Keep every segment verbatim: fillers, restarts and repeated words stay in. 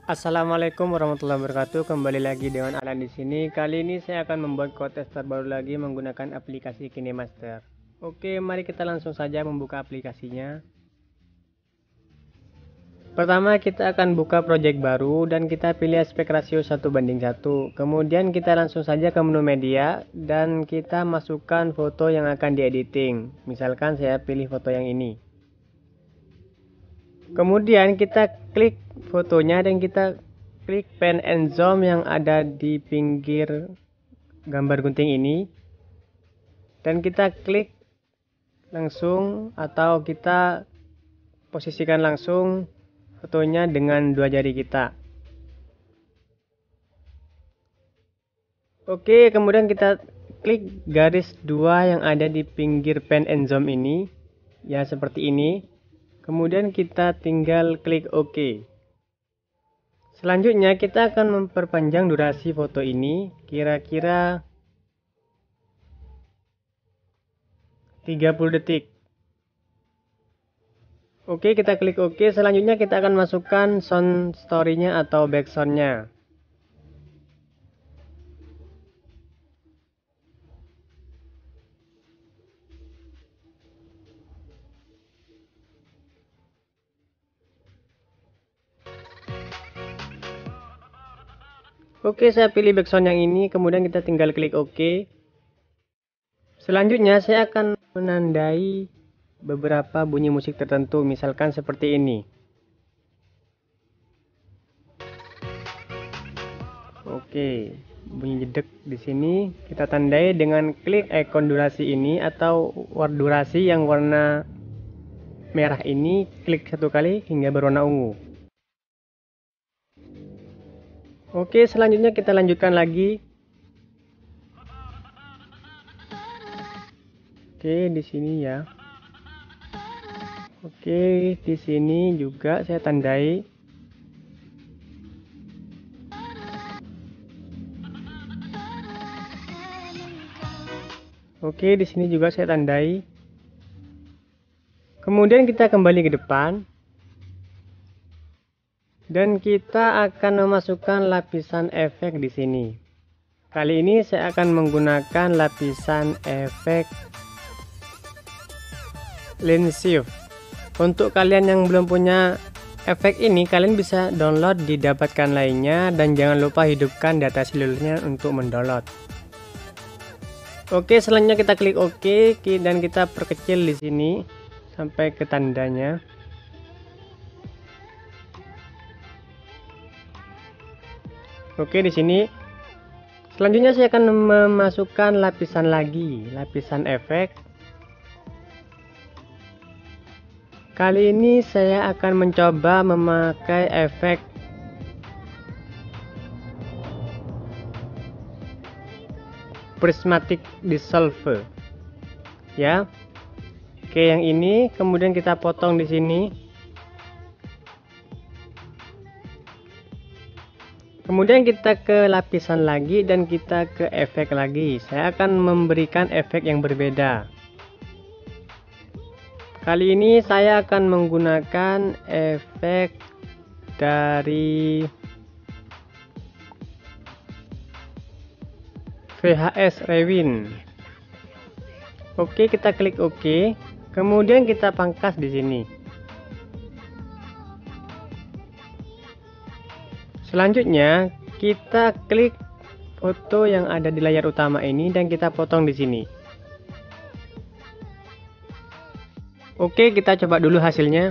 Assalamualaikum warahmatullahi wabarakatuh. Kembali lagi dengan Alan di sini. Kali ini saya akan membuat quotes terbaru lagi menggunakan aplikasi KineMaster. Oke, mari kita langsung saja membuka aplikasinya. Pertama, kita akan buka project baru dan kita pilih aspek rasio satu banding satu. Kemudian kita langsung saja ke menu media dan kita masukkan foto yang akan diediting. Misalkan saya pilih foto yang ini. Kemudian kita klik fotonya dan kita klik pen and zoom yang ada di pinggir gambar gunting ini. Dan kita klik langsung atau kita posisikan langsung fotonya dengan dua jari kita. Oke, kemudian kita klik garis dua yang ada di pinggir pen and zoom ini. Ya, seperti ini. Kemudian kita tinggal klik OK. Selanjutnya kita akan memperpanjang durasi foto ini kira-kira tiga puluh detik. Oke, kita klik OK. Selanjutnya kita akan masukkan sound story-nya atau backsound-nya. Oke, saya pilih backsound yang ini, kemudian kita tinggal klik OK. Selanjutnya saya akan menandai beberapa bunyi musik tertentu, misalkan seperti ini. Oke, bunyi jedek di sini kita tandai dengan klik ikon durasi ini atau durasi yang warna merah ini, klik satu kali hingga berwarna ungu. Oke, selanjutnya kita lanjutkan lagi. Oke, di sini ya. Oke, di sini juga saya tandai. Oke, di sini juga saya tandai. Kemudian kita kembali ke depan. Dan kita akan memasukkan lapisan efek di sini. Kali ini saya akan menggunakan lapisan efek Line Shift. Untuk kalian yang belum punya efek ini, kalian bisa download di dapatkan lainnya dan jangan lupa hidupkan data selulernya untuk mendownload. Oke, selanjutnya kita klik OK dan kita perkecil di sini sampai ke tandanya. Oke, di sini. Selanjutnya saya akan memasukkan lapisan lagi, lapisan efek. Kali ini saya akan mencoba memakai efek prismatic dissolve. Ya. Oke, yang ini kemudian kita potong di sini. Kemudian kita ke lapisan lagi dan kita ke efek lagi. Saya akan memberikan efek yang berbeda. Kali ini saya akan menggunakan efek dari V H S Rewind. Oke, kita klik OK. Kemudian kita pangkas di sini. Selanjutnya, kita klik foto yang ada di layar utama ini dan kita potong di sini. Oke, kita coba dulu hasilnya.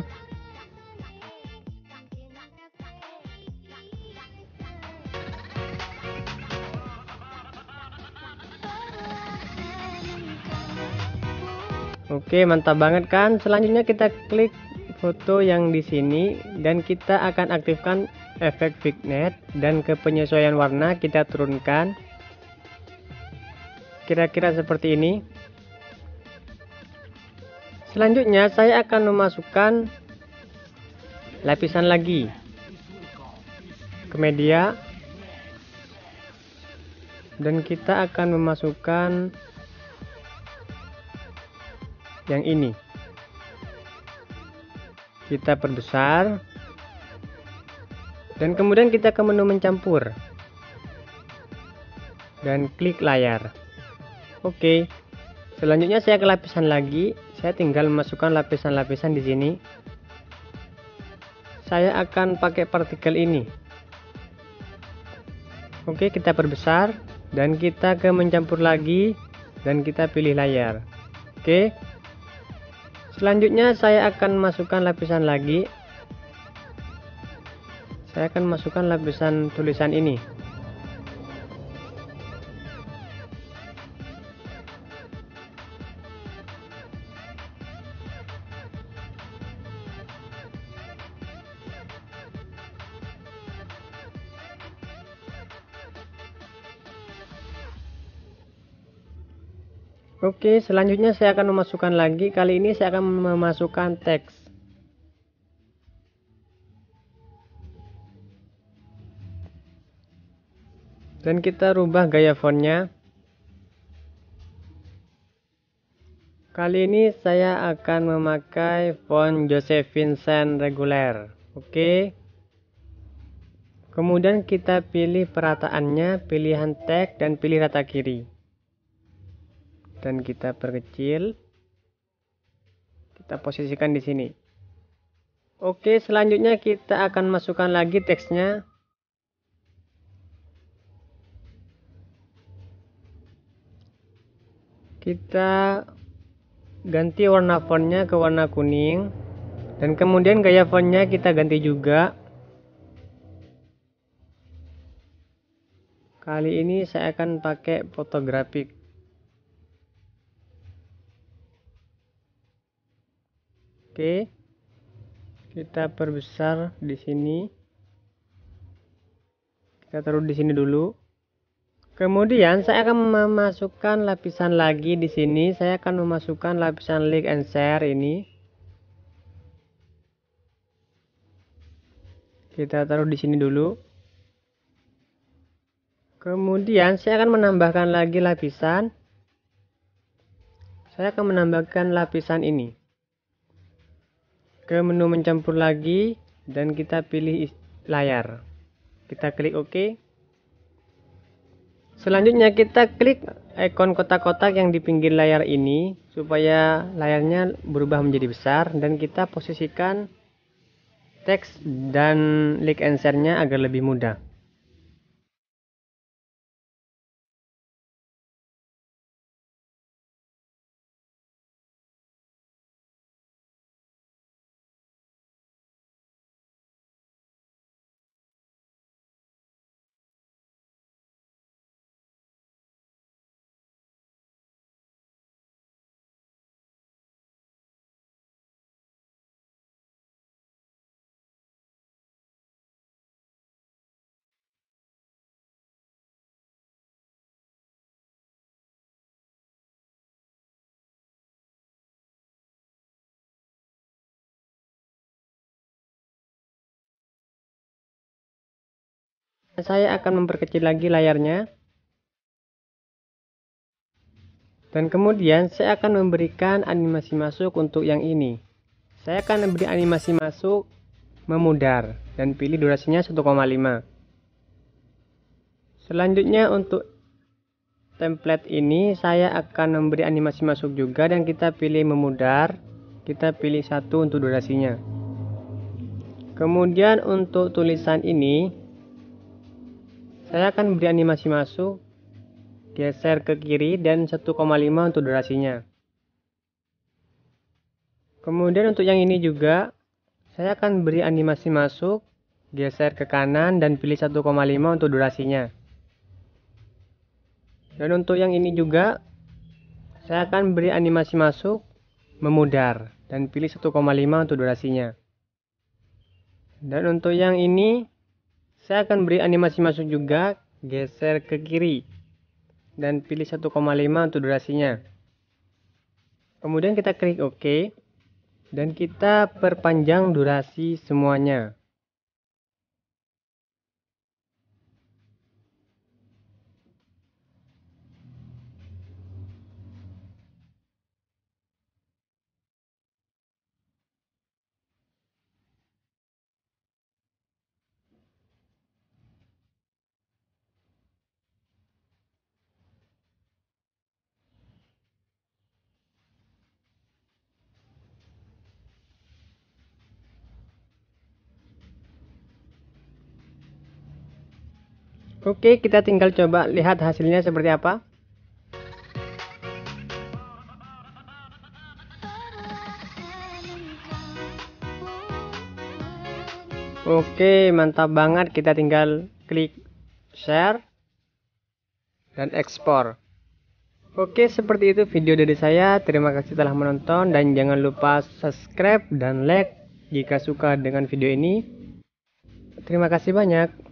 Oke, mantap banget kan? Selanjutnya kita klik foto yang di sini dan kita akan aktifkan efek vignette dan ke penyesuaian warna kita turunkan kira-kira seperti ini. Selanjutnya saya akan memasukkan lapisan lagi ke media dan kita akan memasukkan yang ini. Kita perbesar Dan kemudian kita ke menu mencampur dan klik layar. Oke. Selanjutnya saya ke lapisan lagi. Saya tinggal memasukkan lapisan-lapisan di sini. Saya akan pakai partikel ini. Oke, kita perbesar dan kita ke mencampur lagi dan kita pilih layar. Oke. Selanjutnya saya akan masukkan lapisan lagi. Saya akan masukkan lapisan tulisan ini. Oke, selanjutnya saya akan memasukkan lagi. Kali ini saya akan memasukkan teks. Dan kita rubah gaya fontnya. Kali ini saya akan memakai font Joseph Vincent reguler. Oke. Kemudian kita pilih perataannya, pilihan teks dan pilih rata kiri. Dan kita perkecil. Kita posisikan di sini. Oke, selanjutnya kita akan masukkan lagi teksnya. Kita ganti warna fontnya ke warna kuning dan kemudian gaya fontnya kita ganti juga. Kali ini saya akan pakai fotografik. Oke, kita perbesar di sini. Kita taruh di sini dulu. Kemudian saya akan memasukkan lapisan lagi di sini. Saya akan memasukkan lapisan like and share ini. Kita taruh di sini dulu. Kemudian saya akan menambahkan lagi lapisan. Saya akan menambahkan lapisan ini. Ke menu mencampur lagi dan kita pilih layar. Kita klik OK. Selanjutnya kita klik ikon kotak-kotak yang di pinggir layar ini supaya layarnya berubah menjadi besar dan kita posisikan teks dan like and share-nya agar lebih mudah. Saya akan memperkecil lagi layarnya. Dan kemudian saya akan memberikan animasi masuk untuk yang ini. Saya akan memberi animasi masuk memudar dan pilih durasinya satu koma lima. Selanjutnya untuk template ini saya akan memberi animasi masuk juga dan kita pilih memudar. Kita pilih satu untuk durasinya. Kemudian untuk tulisan ini saya akan beri animasi masuk, geser ke kiri dan satu koma lima untuk durasinya. Kemudian untuk yang ini juga saya akan beri animasi masuk, geser ke kanan dan pilih satu koma lima untuk durasinya. Dan untuk yang ini juga saya akan beri animasi masuk, memudar dan pilih satu koma lima untuk durasinya. Dan untuk yang ini saya akan beri animasi masuk juga, geser ke kiri dan pilih satu koma lima untuk durasinya. Kemudian kita klik OK dan kita perpanjang durasi semuanya. Oke, kita tinggal coba lihat hasilnya seperti apa. Oke, mantap banget. Kita tinggal klik share dan ekspor. Oke, seperti itu video dari saya. Terima kasih telah menonton dan jangan lupa subscribe dan like jika suka dengan video ini. Terima kasih banyak.